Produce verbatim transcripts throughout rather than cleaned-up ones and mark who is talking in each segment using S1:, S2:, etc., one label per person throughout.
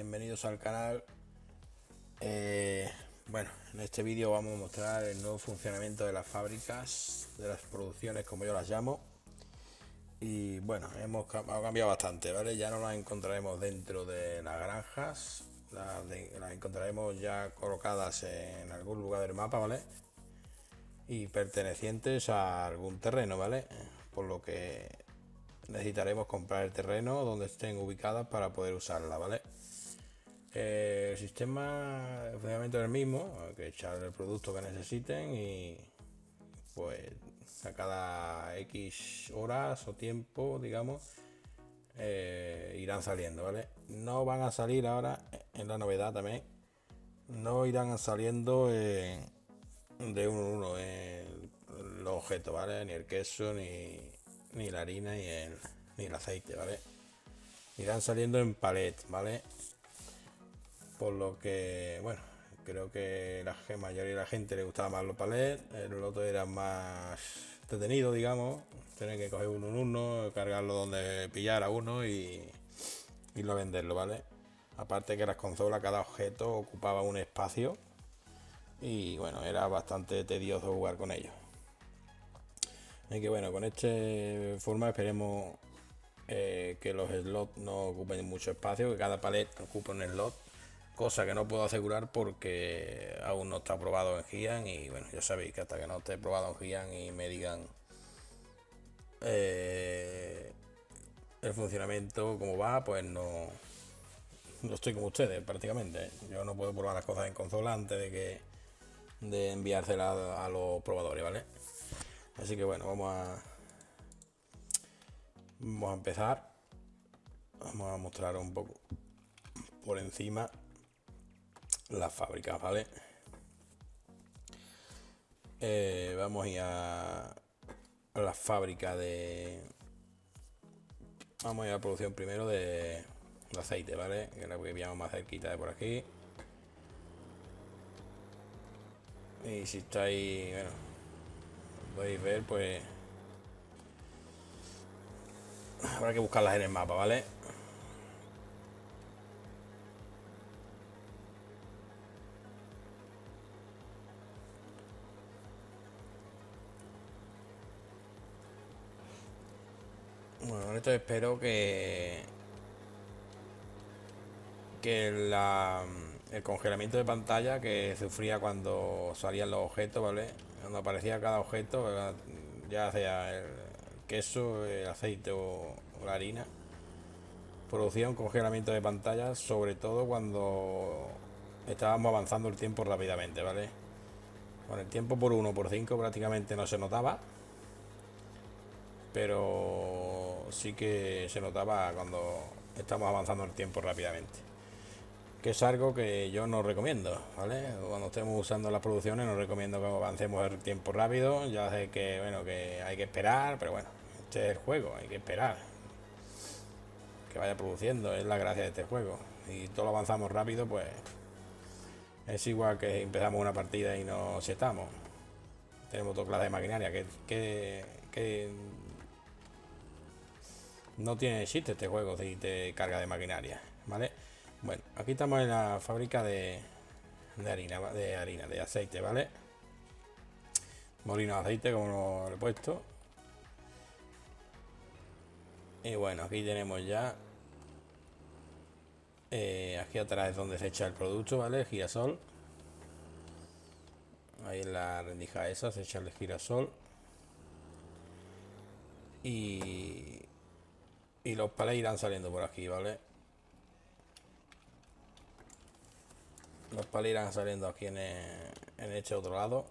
S1: bienvenidos al canal. Eh, bueno, en este vídeo vamos a mostrar el nuevo funcionamiento de las fábricas, de las producciones como yo las llamo. Y bueno, hemos ha cambiado bastante, ¿vale? Ya no las encontraremos dentro de las granjas, las, de, las encontraremos ya colocadas en algún lugar del mapa, ¿vale? Y pertenecientes a algún terreno, ¿vale? Por lo que necesitaremos comprar el terreno donde estén ubicadas para poder usarla, ¿vale? Eh, el sistema de funcionamiento es el mismo, hay que echar el producto que necesiten y pues a cada X horas o tiempo, digamos, eh, irán saliendo, ¿vale? No van a salir ahora, en la novedad también, no irán saliendo eh, de uno en uno eh, los objetos, ¿vale? Ni el queso, ni, ni la harina, ni el, ni el aceite, ¿vale? Irán saliendo en palet, ¿vale? Por lo que, bueno, creo que la mayoría de la gente le gustaba más los palets, el otro era más entretenido, digamos, tener que coger uno en uno, cargarlo donde pillara uno y irlo a venderlo, ¿vale? Aparte que las consolas, cada objeto ocupaba un espacio y bueno, era bastante tedioso jugar con ellos. Así que bueno, con este forma esperemos eh, que los slots no ocupen mucho espacio, que cada palet ocupe un slot, cosa que no puedo asegurar porque aún no está probado en Gian y bueno, ya sabéis que hasta que no esté probado en Gian y me digan eh, el funcionamiento cómo va, pues no, no estoy como ustedes prácticamente. Yo no puedo probar las cosas en consola antes de que de enviárselas a, a los probadores, ¿vale? Así que bueno, vamos a vamos a empezar. Vamos a mostrar un poco por encima las fábricas, ¿vale? Eh, vamos a ir a, a la fábrica de... Vamos a ir a la producción primero de, de aceite, ¿vale? Que es la que pillamos más cerquita de por aquí. Y si estáis, bueno, podéis ver, pues... habrá que buscarlas en el mapa, ¿vale? Bueno, con esto espero que que la, el congelamiento de pantalla que sufría cuando salían los objetos, ¿vale? Cuando aparecía cada objeto, ¿verdad? Ya sea el queso, el aceite o, o la harina, producía un congelamiento de pantalla, sobre todo cuando estábamos avanzando el tiempo rápidamente, ¿vale? Con el tiempo por uno por cinco prácticamente no se notaba, pero sí que se notaba cuando estamos avanzando el tiempo rápidamente, que es algo que yo no recomiendo, ¿vale? Cuando estemos usando las producciones no recomiendo que avancemos el tiempo rápido. Ya sé que, bueno, que hay que esperar, pero bueno, este es el juego, hay que esperar que vaya produciendo, es la gracia de este juego. Si todo lo avanzamos rápido, pues es igual que empezamos una partida y nos setamos. Tenemos toda clase de maquinaria que, que, que no tiene chiste este juego si te carga de maquinaria, ¿vale? Bueno, aquí estamos en la fábrica de, de harina, de harina, de aceite, ¿vale? Molino de aceite, como lo he puesto. Y bueno, aquí tenemos ya eh, aquí atrás es donde se echa el producto, ¿vale? El girasol. Ahí en la rendija esa se echa el girasol. Y, y los palés irán saliendo por aquí, ¿vale? Los palés irán saliendo aquí en, el, en este otro lado.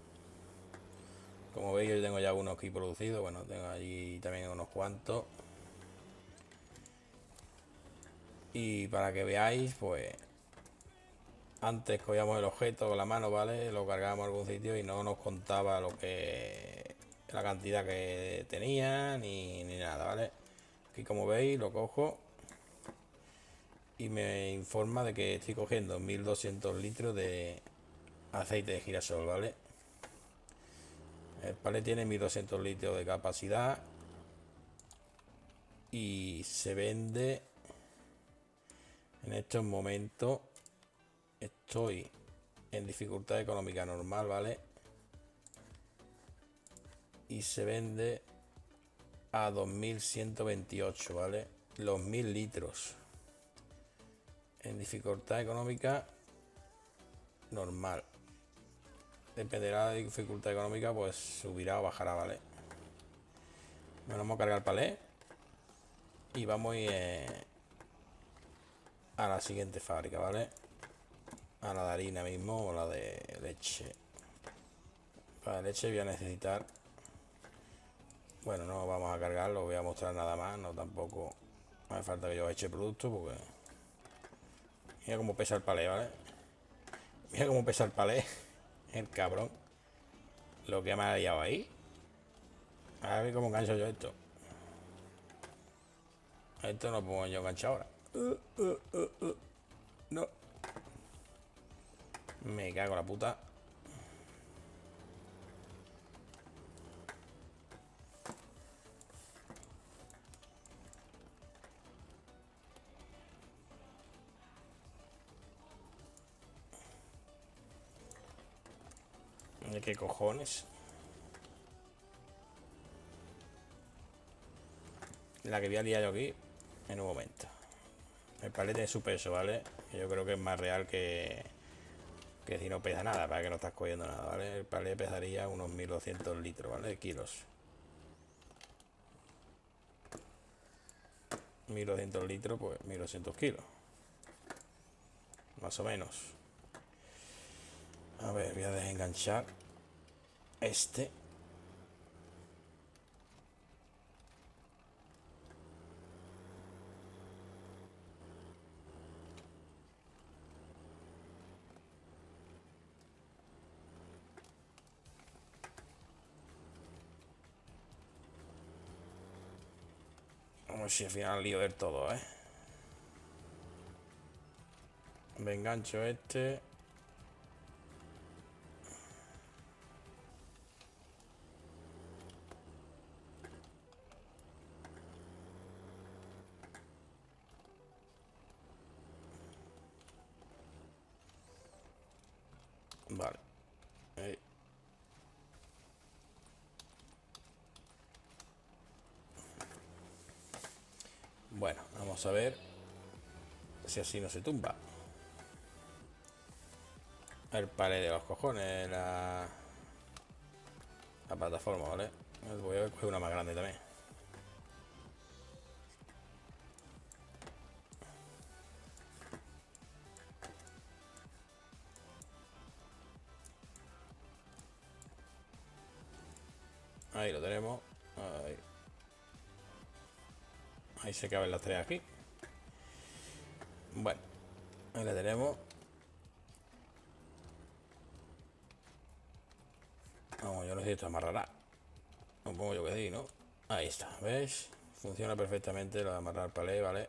S1: Como veis, yo tengo ya uno aquí producido. Bueno, tengo allí también unos cuantos. Y para que veáis, pues antes cogíamos el objeto con la mano, ¿vale? Lo cargábamos a algún sitio y no nos contaba lo que la cantidad que tenía ni, ni nada, ¿vale? Aquí, como veis, lo cojo y me informa de que estoy cogiendo mil doscientos litros de aceite de girasol, ¿vale? El palet tiene mil doscientos litros de capacidad y se vende En estos momentos estoy en dificultad económica normal, ¿vale? Y se vende a dos mil ciento veintiocho, ¿vale? Los mil litros. En dificultad económica normal. Dependerá de la dificultad económica, pues subirá o bajará, ¿vale? Nos vamos a cargar el palé. Y vamos a ir eh, a la siguiente fábrica, ¿vale? A la de harina mismo o la de leche. Para leche voy a necesitar... Bueno, no vamos a cargarlo, voy a mostrar nada más. No, tampoco hace falta que yo eche producto porque... Mira cómo pesa el palé, ¿vale? Mira cómo pesa el palé. El cabrón. Lo que me ha liado ahí. A ver cómo engancho yo esto. Esto no puedo yo enganchar ahora. Uh, uh, uh, uh. No. Me cago en la puta. ¿Qué cojones? La que voy a liar yo aquí en un momento. El palé tiene su peso, ¿vale? Yo creo que es más real que... Que si no pesa nada, para que no estás cogiendo nada, ¿vale? El palé pesaría unos mil doscientos litros, ¿vale? Kilos. mil doscientos litros, pues mil doscientos kilos. Más o menos. A ver, voy a desenganchar este. Vamos a ver si al final lío del todo, ¿eh? Me engancho este. Vale. Ahí. Bueno, vamos a ver si así no se tumba. El palé de los cojones, la, la plataforma, ¿vale? Voy a coger una más grande también. Ahí lo tenemos. Ahí. Ahí se caben las tres aquí. Bueno, ahí la tenemos. Vamos, yo no sé si esto amarrará. Supongo yo que sí, ¿no? Ahí está, ¿ves? Funciona perfectamente lo de amarrar el palé, ¿vale?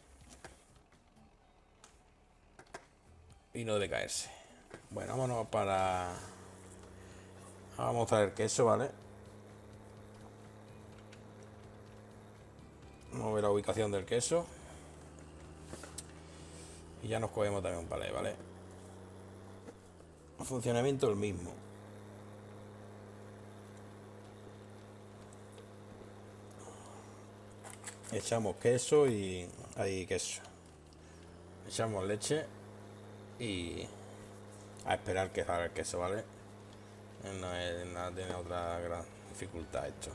S1: Y no debe caerse. Bueno, vámonos para... Vamos a mostrar el queso, ¿vale? Vamos a ver la ubicación del queso. Y ya nos cogemos también un palé, ¿vale? El funcionamiento el mismo. Echamos queso y... Ahí queso. Echamos leche y... A esperar que salga el queso, ¿vale? No es nada, tiene otra gran dificultad esto.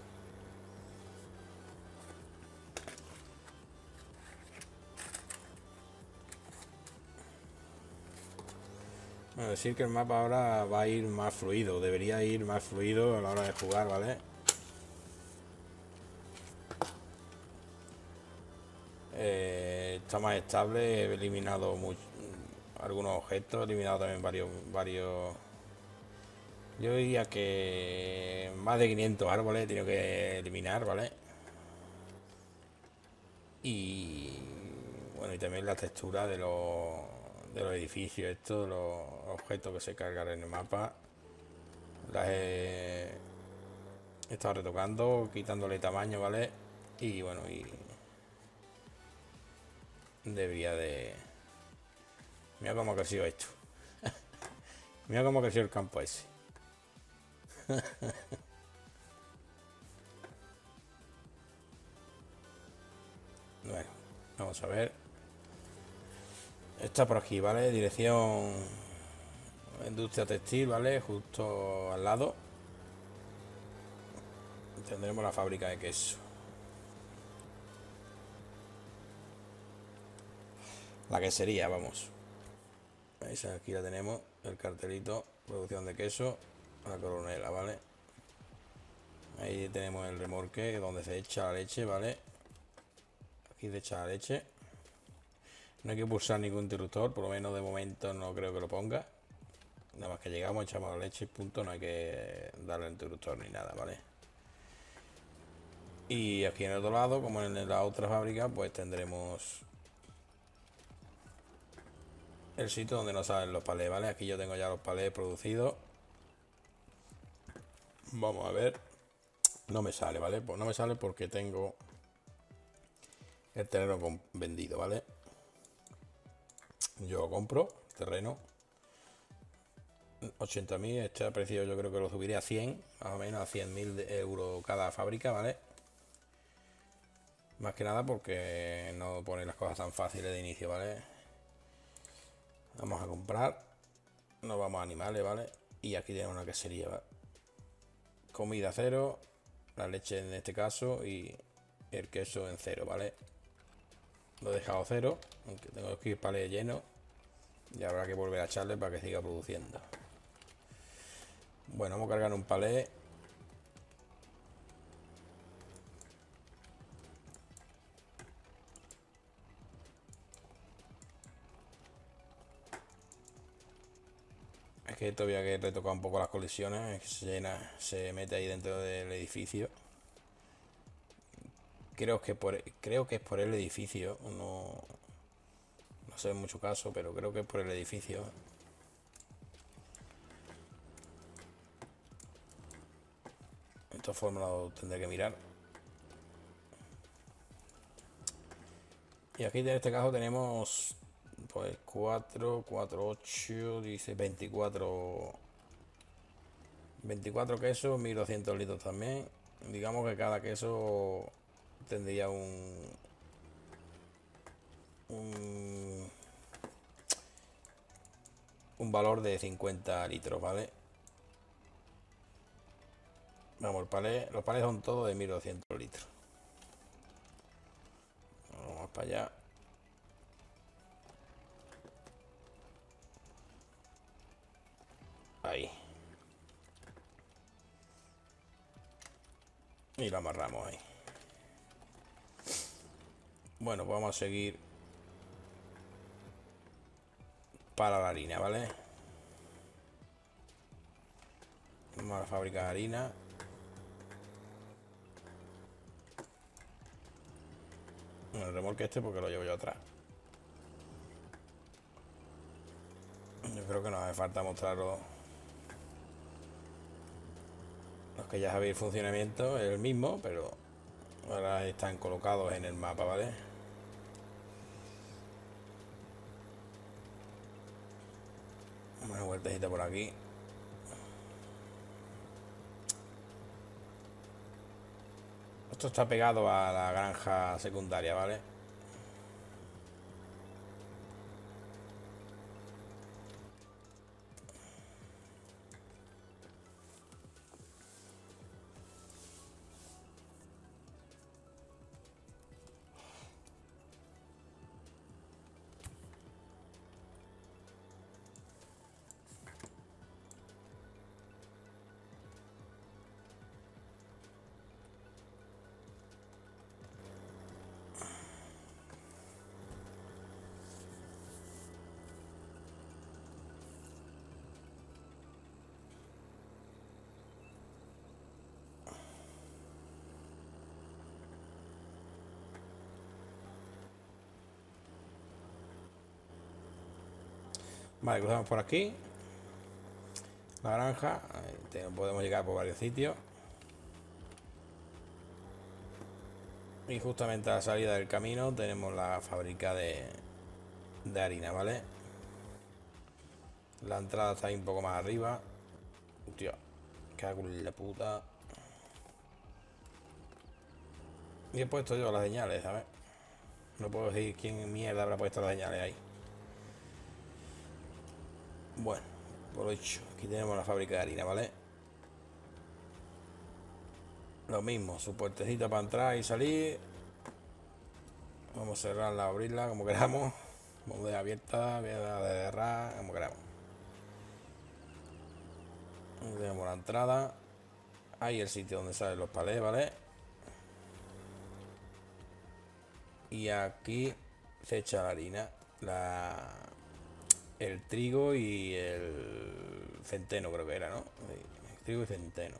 S1: Bueno, decir que el mapa ahora va a ir más fluido, debería ir más fluido a la hora de jugar, ¿vale? Eh, está más estable, he eliminado mucho, algunos objetos, he eliminado también varios, varios... Yo diría que más de quinientos árboles he tenido que eliminar, ¿vale? Y bueno, y también la textura de los, de los edificios, estos, los objetos que se cargan en el mapa, las he, he estado retocando, quitándole tamaño, ¿vale? Y bueno, y debería de, Mira cómo ha crecido esto. Mira cómo ha crecido el campo ese. Bueno, vamos a ver. Está por aquí, ¿vale? Dirección industria textil, ¿vale? Justo al lado tendremos la fábrica de queso. La quesería, vamos. ¿Veis? Aquí la tenemos, el cartelito, producción de queso, la Coronela, ¿vale? Ahí tenemos el remolque donde se echa la leche, ¿vale? Aquí se echa la leche. No hay que pulsar ningún interruptor, por lo menos de momento no creo que lo ponga. Nada más que llegamos, echamos la leche y punto, no hay que darle el interruptor ni nada, ¿vale? Y aquí en el otro lado, como en la otra fábrica, pues tendremos el sitio donde nos salen los palés, ¿vale? Aquí yo tengo ya los palés producidos. Vamos a ver. No me sale, ¿vale? Pues no me sale porque tengo el terreno vendido, ¿vale? Yo compro terreno ochenta mil, este precio yo creo que lo subiré a cien, más o menos a cien mil euros cada fábrica, ¿vale? Más que nada porque no pone las cosas tan fáciles de inicio, ¿vale? Vamos a comprar, nos vamos a animales, ¿vale? Y aquí tenemos una quesería, ¿vale? Comida cero, la leche en este caso y el queso en cero, ¿vale? Lo he dejado cero, aunque tengo que ir palé lleno y habrá que volver a echarle para que siga produciendo. Bueno, vamos a cargar un palé. Es que todavía que retocar un poco las colisiones, es que se llena, se mete ahí dentro del edificio. Creo que por, creo que es por el edificio, no, no sé en mucho caso, pero creo que es por el edificio. De todas formas lo tendré que mirar. Y aquí en este caso tenemos pues cuatro, cuatro, ocho, dice veinticuatro, veinticuatro quesos, mil doscientos litros también. Digamos que cada queso tendría un, un, un valor de cincuenta litros, ¿vale? Vamos, el palé, los palés son todos de mil doscientos litros. Vamos para allá. Ahí. Y lo amarramos ahí. Bueno, pues vamos a seguir para la harina, ¿vale? Vamos a la fábrica de harina. El remolque este porque lo llevo yo atrás. Yo creo que nos hace falta mostrarlo. Los que ya sabéis el funcionamiento es el mismo, pero ahora están colocados en el mapa, ¿vale? Una vueltecita por aquí. Esto está pegado a la granja secundaria, ¿vale? Vale, cruzamos por aquí. La granja. Ahí podemos llegar por varios sitios. Y justamente a la salida del camino tenemos la fábrica de, de harina, ¿vale? La entrada está ahí un poco más arriba. Hostia, cago en la puta. Y he puesto yo las señales, ¿sabes? No puedo decir quién mierda habrá puesto las señales ahí. Bueno, por lo dicho, aquí tenemos la fábrica de harina, ¿vale? Lo mismo, su puertecita para entrar y salir. Vamos a cerrarla, abrirla como queramos. Vamos a dejar abierta, voy a dejar de cerrar, como queramos. Tenemos la entrada. Ahí el sitio donde salen los palés, ¿vale? Y aquí se echa la harina, la, el trigo y el centeno, creo que era, ¿no? El trigo y centeno.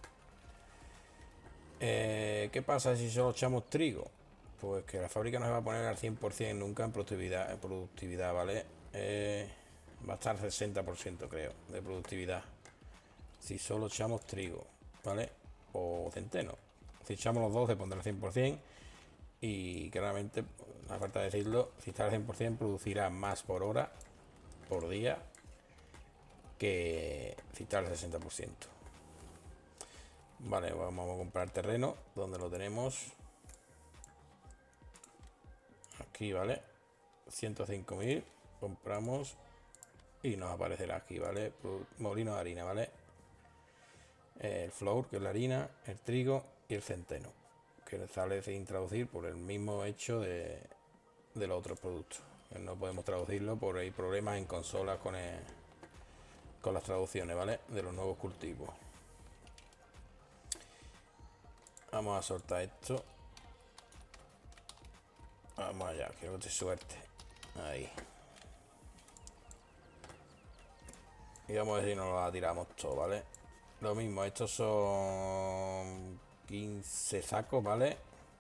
S1: Eh, ¿Qué pasa si solo echamos trigo? Pues que la fábrica no se va a poner al cien por cien nunca en productividad, en productividad, ¿vale? Eh, va a estar sesenta por ciento, creo, de productividad. Si solo echamos trigo, ¿vale? O centeno. Si echamos los dos se pondrá al cien por cien. Y claramente, a falta de decirlo, si está al cien por cien producirá más por hora, por día, que si está al sesenta por ciento. Vale, vamos a comprar terreno. ¿Dónde lo tenemos? Aquí, ¿vale? ciento cinco mil. Compramos. Y nos aparecerá aquí, ¿vale? Molino de harina, ¿vale? El flour, que es la harina, el trigo y el centeno, que sale sin traducir por el mismo hecho de, de los otros productos. No podemos traducirlo por hay problemas en consolas con, el, con las traducciones, ¿vale? De los nuevos cultivos. Vamos a soltar esto. Vamos allá, quiero que te suerte. Ahí. Y vamos a ver si nos la tiramos todo, ¿vale? Lo mismo, estos son quince sacos, ¿vale?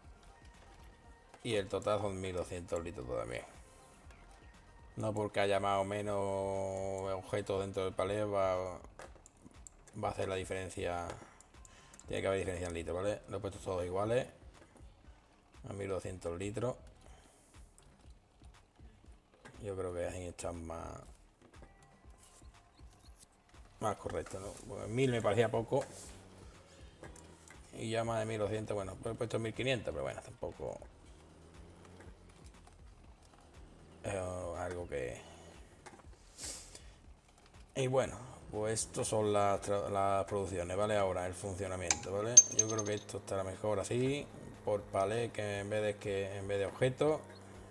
S1: Y el total son mil doscientos litros también. No porque haya más o menos objetos dentro del palé va, va a hacer la diferencia. Tiene que haber diferencia en litros, ¿vale? Lo he puesto todos iguales. A mil doscientos litros. Yo creo que así están más... Más correcto, ¿no? Pues mil me parecía poco. Y ya más de mil doscientos, bueno, pues he puesto mil quinientos, pero bueno, tampoco es algo que... Y bueno, pues estos son las, las producciones, ¿vale? Ahora el funcionamiento, ¿vale? Yo creo que esto estará mejor así, por palé, que en vez de que en vez de objetos.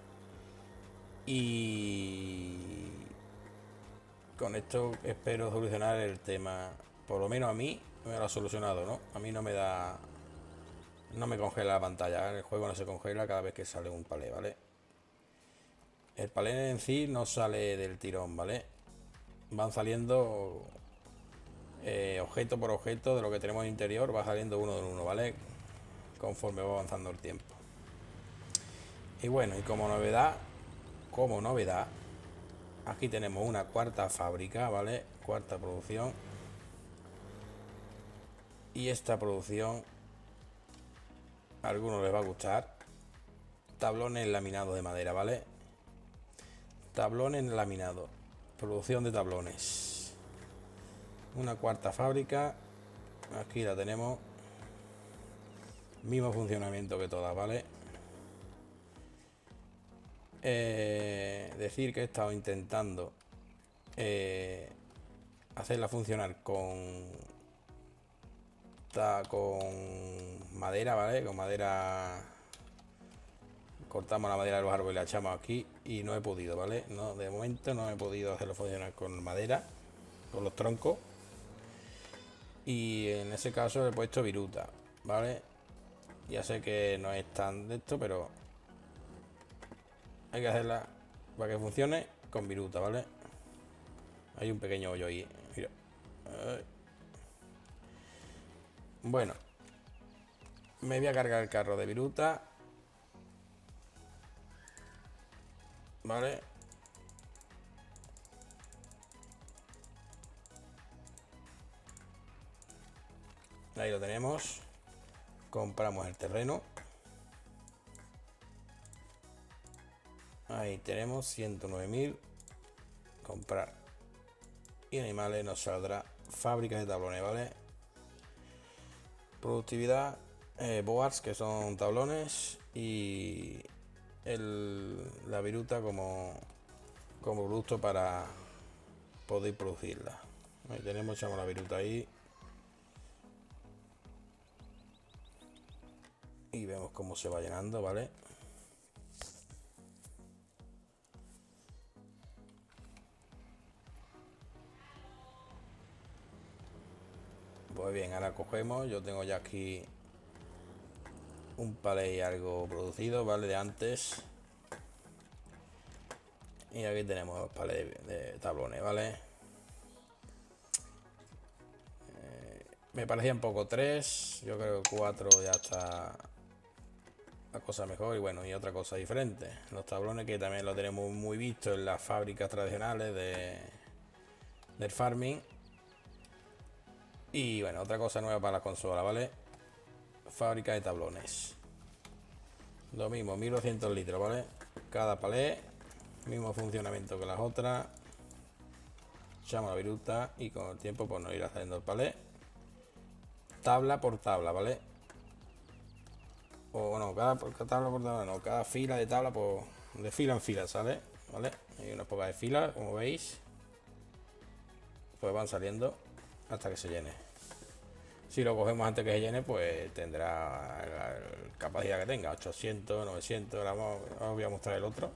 S1: Y con esto espero solucionar el tema. Por lo menos a mí me lo ha solucionado, ¿no? A mí no me da... No me congela la pantalla, ¿eh? El juego no se congela cada vez que sale un palé, ¿vale? El palé en sí no sale del tirón, ¿vale? Van saliendo eh, objeto por objeto de lo que tenemos en interior, va saliendo uno de uno, ¿vale? Conforme va avanzando el tiempo. Y bueno, y como novedad, como novedad, aquí tenemos una cuarta fábrica, ¿vale? Cuarta producción. Y esta producción a algunos les va a gustar. Tablones laminados de madera, ¿vale? Tablones laminados. Producción de tablones. Una cuarta fábrica. Aquí la tenemos. Mismo funcionamiento que todas, ¿vale? Eh, decir que he estado intentando eh, hacerla funcionar con con madera, ¿vale? Con madera. Cortamos la madera de los árboles y la echamos aquí y no he podido, ¿vale? No, de momento no he podido hacerlo funcionar con madera, con los troncos. Y en ese caso he puesto viruta, ¿vale? Ya sé que no es tan de esto, pero hay que hacerla para que funcione con viruta, ¿vale? Hay un pequeño hoyo ahí, mira. Bueno, me voy a cargar el carro de viruta, ¿vale? Ahí lo tenemos. Compramos el terreno. Ahí tenemos ciento nueve mil. Comprar. y animales nos saldrá fábricas de tablones, ¿vale? Productividad, eh, boards, que son tablones, y el, la viruta como, como producto para poder producirla. Ahí tenemos, echamos la viruta ahí y vemos cómo se va llenando, ¿vale? Pues bien, ahora cogemos, yo tengo ya aquí un palé y algo producido, ¿vale? De antes. Y aquí tenemos los palés de, de tablones, ¿vale? Eh, me parecía un poco tres, yo creo que cuatro ya está la cosa mejor. Y bueno, y otra cosa diferente, los tablones, que también lo tenemos muy visto en las fábricas tradicionales de, del farming. Y bueno, otra cosa nueva para la consola, ¿vale? Fábrica de tablones. Lo mismo, mil doscientos litros, ¿vale? Cada palé, mismo funcionamiento que las otras. Echamos la viruta y con el tiempo pues nos irá haciendo el palé. Tabla por tabla, ¿vale? O no, cada, cada tabla por tabla, no, cada fila de tabla por, de fila en fila, ¿sale? ¿Vale? Hay unas pocas de filas, como veis. Pues van saliendo hasta que se llene. Si lo cogemos antes que se llene, pues tendrá la capacidad que tenga, ochocientos, novecientos. Ahora os voy a mostrar el otro.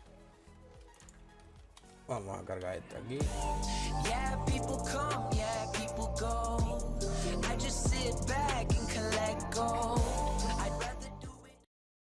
S1: Vamos a cargar esto aquí.